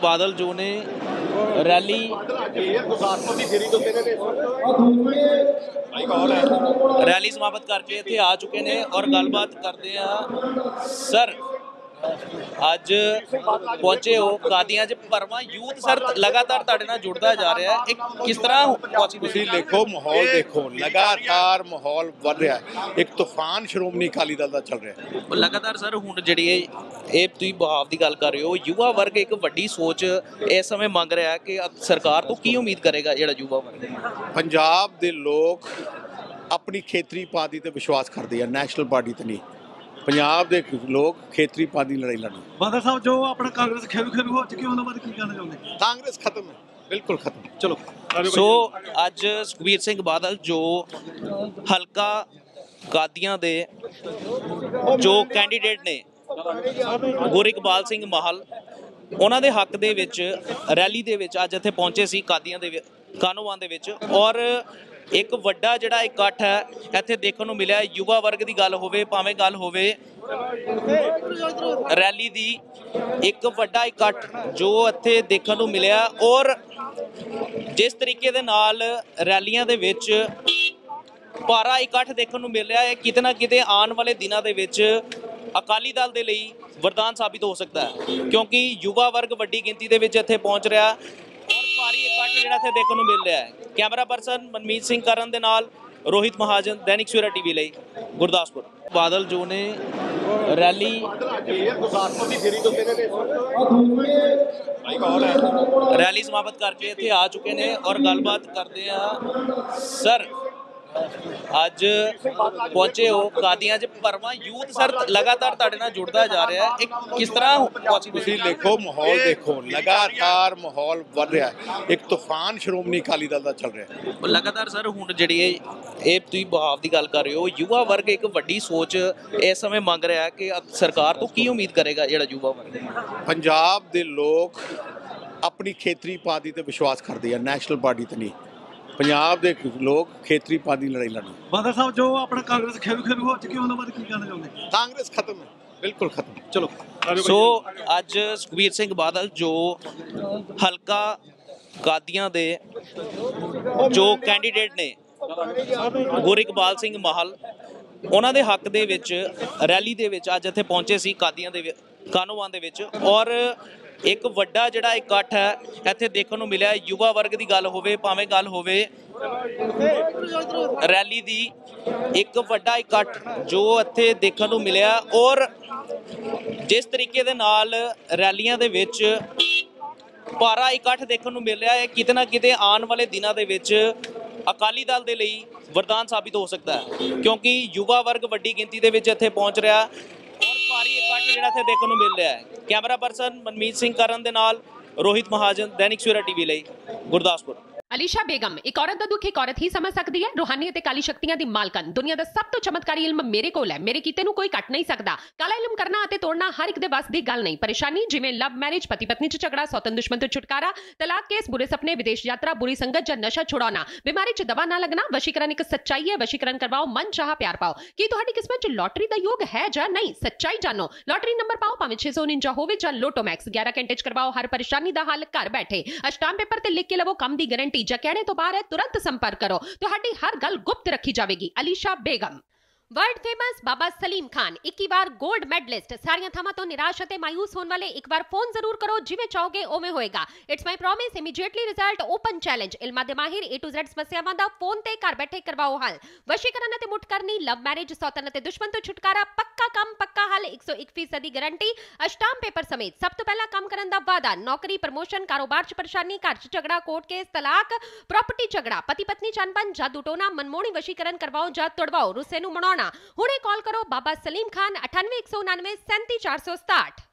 बादल जो ने रैली समाप्त करके इत्थे आ चुके ने और गलबात करते हैं। सर ਅੱਜ पहुंचे हो कादियां च भरवां यूथ सर लगातार तुहाडे नाल जुड़दा जा रहा है, एक किस तरह तुसीं देखो माहौल देखो लगातार माहौल बढ़ रहा है, एक तूफान श्रोमणी अकाली दल दा चल रहा है लगातार। सर हुण जिहड़ी ਇਹ ਤੁਸੀਂ ਬਹਾਵ ਦੀ ਗੱਲ ਕਰ ਰਹੇ ਹੋ, युवा वर्ग एक ਵੱਡੀ सोच इस समय ਮੰਗ ਰਿਹਾ है कि सरकार तो की उम्मीद करेगा ਜਿਹੜਾ युवा वर्ग? पंजाब दे लोग अपनी खेतरी पार्टी ते विश्वास करते हैं, नैशनल पार्टी ते नहीं। पंजाब दे लोग खेतरी पार्टी लड़ाई लड़ना। बादल साहब जो अपना कांग्रेस खेरू हो चुकी उन्होंने बारे की कहना चाਹੁੰਦੇ? कांग्रेस खत्म है, बिल्कुल खत्म। चलो सो ਅੱਜ ਸੁਖਬੀਰ ਸਿੰਘ ਬਾਦਲ ਜੋ ਹਲਕਾ ਕਾਦੀਆਂ ਦੇ ਜੋ ਕੈਂਡੀਡੇਟ ਨੇ ਗੁਰਿਕਬਾਲ ਸਿੰਘ ਮਾਹਲ, ਉਹਨਾਂ ਦੇ ਹੱਕ ਦੇ ਵਿੱਚ ਰੈਲੀ ਦੇ ਵਿੱਚ ਅੱਜ ਇੱਥੇ ਪਹੁੰਚੇ ਸੀ ਕਾਦੀਆਂ ਦੇ ਕਾਨੋਵਾਨ ਦੇ ਵਿੱਚ। ਔਰ ਇੱਕ ਵੱਡਾ ਜਿਹੜਾ ਇਕੱਠ ਹੈ ਇੱਥੇ ਦੇਖਣ ਨੂੰ ਮਿਲਿਆ। ਯੁਵਾ ਵਰਗ ਦੀ ਗੱਲ ਹੋਵੇ ਭਾਵੇਂ ਗੱਲ ਹੋਵੇ ਰੈਲੀ ਦੀ, ਇੱਕ ਵੱਡਾ ਇਕੱਠ ਜੋ ਇੱਥੇ ਦੇਖਣ ਨੂੰ ਮਿਲਿਆ। ਔਰ ਜਿਸ ਤਰੀਕੇ ਦੇ ਨਾਲ ਰੈਲੀਆਂ ਦੇ ਵਿੱਚ ਭਾਰਾ ਇਕੱਠ ਦੇਖਣ ਨੂੰ ਮਿਲ ਰਿਹਾ ਹੈ, ਕਿਤੇ ਨਾ ਕਿਤੇ ਆਉਣ ਵਾਲੇ ਦਿਨਾਂ ਦੇ ਵਿੱਚ ਅਕਾਲੀ ਦਲ ਦੇ ਲਈ ਵਰਦਾਨ ਸਾਬਿਤ ਹੋ ਸਕਦਾ ਹੈ, ਕਿਉਂਕਿ ਯੁਵਾ ਵਰਗ ਵੱਡੀ ਗਿਣਤੀ ਦੇ ਵਿੱਚ ਇੱਥੇ ਪਹੁੰਚ ਰਿਹਾ ਔਰ ਭਾਰੀ ਇਕੱਠ ਜਿਹੜਾ ਇੱਥੇ ਦੇਖਣ ਨੂੰ ਮਿਲ ਰਿਹਾ ਹੈ। ਕੈਮਰਾ ਪਰਸਨ ਮਨਮੀਤ ਸਿੰਘ ਕਰਨ ਦੇ ਨਾਲ ਰੋਹਿਤ ਮਹਾਜਨ, ਦੈਨਿਕ ਸਵੇਰਾ ਟੀਵੀ ਲਈ ਗੁਰਦਾਸਪੁਰ। ਬਾਦਲ ਜੋ ਨੇ ਰੈਲੀ समाप्त करके इत्थे आ चुके ने और गलबात करते हैं। सर ਅੱਜ ਪਹੁੰਚੇ ਹੋ ਕਾਦੀਆਂ च भरवां यूथ सर लगातार तुहाडे नाल जुड़दा जा रहा है, एक किस तरह तुसीं देखो माहौल देखो लगातार माहौल बढ़ रहा है, एक तूफान श्रोमणी अकाली दल दा चल रहा है लगातार। सर हुण जिहड़ी ਇਹ ਤੁਸੀਂ ਬਹਾਵ ਦੀ ਗੱਲ ਕਰ ਰਹੇ ਹੋ, युवा वर्ग एक ਵੱਡੀ सोच इस समय ਮੰਗ ਰਿਹਾ है कि सरकार तो की उम्मीद करेगा ਜਿਹੜਾ युवा वर्ग? पंजाब दे लोग अपनी खेतरी पार्टी ते विश्वास करते हैं, नैशनल पार्टी ते नहीं। पंजाब दे लोग खेतरी पार्टी लड़ाई लड़ना। बादल साहब जो अपना कांग्रेस खेरू हो चुकी उन्होंने बारे की कहना चाਹੁੰਦੇ? कांग्रेस खत्म है, बिल्कुल खत्म। चलो सो ਅੱਜ ਸੁਖਬੀਰ ਸਿੰਘ ਬਾਦਲ ਜੋ ਹਲਕਾ ਕਾਦੀਆਂ ਦੇ ਜੋ ਕੈਂਡੀਡੇਟ ਨੇ ਗੁਰਿਕਬਾਲ ਸਿੰਘ ਮਾਹਲ, ਉਹਨਾਂ ਦੇ ਹੱਕ ਦੇ ਵਿੱਚ ਰੈਲੀ ਦੇ ਵਿੱਚ ਅੱਜ ਇੱਥੇ ਪਹੁੰਚੇ ਸੀ ਕਾਦੀਆਂ ਦੇ ਕਾਨੋਵਾਨ ਦੇ ਵਿੱਚ। ਔਰ ਇੱਕ ਵੱਡਾ ਜਿਹੜਾ ਇਕੱਠ ਹੈ ਇੱਥੇ ਦੇਖਣ ਨੂੰ ਮਿਲਿਆ। ਯੁਵਾ ਵਰਗ ਦੀ ਗੱਲ ਹੋਵੇ ਭਾਵੇਂ ਗੱਲ ਹੋਵੇ ਰੈਲੀ ਦੀ, ਇੱਕ ਵੱਡਾ ਇਕੱਠ ਜੋ ਇੱਥੇ ਦੇਖਣ ਨੂੰ ਮਿਲਿਆ। ਔਰ ਜਿਸ ਤਰੀਕੇ ਦੇ ਨਾਲ ਰੈਲੀਆਂ ਦੇ ਵਿੱਚ ਭਾਰਾ ਇਕੱਠ ਦੇਖਣ ਨੂੰ ਮਿਲ ਰਿਹਾ ਹੈ, ਕਿਤੇ ਨਾ ਕਿਤੇ ਆਉਣ ਵਾਲੇ ਦਿਨਾਂ ਦੇ ਵਿੱਚ ਅਕਾਲੀ ਦਲ ਦੇ ਲਈ ਵਰਦਾਨ ਸਾਬਿਤ ਹੋ ਸਕਦਾ ਹੈ, ਕਿਉਂਕਿ ਯੁਵਾ ਵਰਗ ਵੱਡੀ ਗਿਣਤੀ ਦੇ ਵਿੱਚ ਇੱਥੇ ਪਹੁੰਚ ਰਿਹਾ ਔਰ ਭਾਰੀ ਇਕੱਠ ਜਿਹੜਾ ਇੱਥੇ ਦੇਖਣ ਨੂੰ ਮਿਲ ਰਿਹਾ ਹੈ। ਕੈਮਰਾ ਪਰਸਨ ਮਨਮੀਤ ਸਿੰਘ ਕਰਨ ਦੇ ਨਾਲ ਰੋਹਿਤ ਮਹਾਜਨ, ਦੈਨਿਕ ਸਵੇਰਾ ਟੀਵੀ ਲਈ ਗੁਰਦਾਸਪੁਰ। ਅਲੀਸ਼ਾ ਬੇਗਮ ਇੱਕ ਔਰਤ ਦਾ ਦੁੱਖ ਇੱਕ ਔਰਤ ਹੀ ਸਮਝ ਸਕਦੀ ਹੈ। ਰੂਹਾਨੀ ਅਤੇ ਕਾਲੀ ਸ਼ਕਤੀਆਂ ਦੀ ਮਾਲਕਨ, ਦੁਨੀਆ ਦਾ ਸਭ ਤੋਂ ਚਮਤਕਾਰੀ ਇਲਮ ਮੇਰੇ ਕੋਲ ਹੈ। ਮੇਰੇ ਕੀਤੇ ਨੂੰ ਕੋਈ ਕੱਟ ਨਹੀਂ ਸਕਦਾ। ਕਾਲਾ ਇਲਮ ਕਰਨਾ ਅਤੇ ਤੋੜਨਾ ਹਰ ਇੱਕ ਦੇ ਵੱਸ ਦੀ ਗੱਲ ਨਹੀਂ। ਪਰੇਸ਼ਾਨੀ ਜਿਵੇਂ ਲਵ ਮੈਰਿਜ, ਪਤੀ ਪਤਨੀ ਚ ਝਗੜਾ, ਸੌਤਨ ਦੁਸ਼ਮਣ ਤੋਂ ਛੁਟਕਾਰਾ, ਤਲਾਕ ਕੇਸ, ਬੁਰੇ ਸੁਪਨੇ, ਵਿਦੇਸ਼ ਯਾਤਰਾ, ਬੁਰੀ ਸੰਗਤ ਜਾਂ ਨਸ਼ਾ ਛੁਡਾਉਣਾ, ਬਿਮਾਰੀ ਚ ਦਵਾ ਨਾ ਲੱਗਣਾ। ਵਸ਼ੀਕਰਨ ਇੱਕ ਸੱਚਾਈ ਹੈ। ਵਸ਼ੀਕਰਨ ਕਰਵਾਓ, ਮਨ ਚਾਹਾ ਪਿਆਰ ਪਾਓ। ਕੀ ਤੁਹਾਡੀ ਕਿਸਮਤ ਚ ਲੋਟਰੀ ਦਾ ਯੋਗ ਹੈ ਜਾਂ ਨਹੀਂ? ਸੱਚਾਈ ਜਾਣੋ। ਲੋਟਰੀ ਨੰਬਰ ਪਾਓ, ਭਾਵੇਂ 649 ਹੋਵੇ ਜਾਂ ਲੋਟੋ ਮੈਕਸ। 11 ਘੰਟੇ ਚ ਕਰਵਾਓ ਹਰ ਪਰੇਸ਼ਾਨੀ ਦਾ ਹੱਲ ਘਰ ਬੈਠੇ। ਅਸ਼ਟਾਮ ਪੇਪਰ ਤੇ ਲਿਖ ਕੇ ਲਵੋ ਕੰਮ ਦੀ ਗਾਰੰਟੀ। ਜਾਂ ਕਹਿਣੇ ਤੋਂ ਬਾਹਰ तुरंत संपर्क करो, ਤੁਹਾਡੀ ਹਰ ਗੱਲ ਗੁਪਤ ਰੱਖੀ ਜਾਵੇਗੀ। ਅਲੀਸ਼ਾ ਬੇਗਮ। वर्ल्ड फेमस बाबा सलीम खान 21 बार गोल्ड मेडलिस्ट। सारियां थावां तो निराश अते मायूस होने वाले एक बार फोन जरूर करो, जिवें चाहोगे उवें होएगा। It's my promise, immediately result, open challenge. इल्मां दे माहिर A to Z समस्यावां दा फोन ते घर बैठे करवाओ हल। वशीकरण अते मुठ करनी, लव मैरिज, सौतन अते दुश्मन तो छुटकारा, पक्का काम पक्का हल, 101% दी गारंटी। अष्टाम पेपर समेत सब तो पहला काम करन दा वादा। नौकरी, प्रमोशन, कारोबार च परेशानी, घर च झगड़ा, कोर्ट केस, तलाक, प्रॉपर्टी झगड़ा, पति पत्नी च अनबन, जादू टोना, मनमोहनी वशीकरण करवाओ जां तुड़वाओ, रुस्से नूं मनाउणा। हुणे कॉल करो बाबा सलीम खान 98 199 37 467।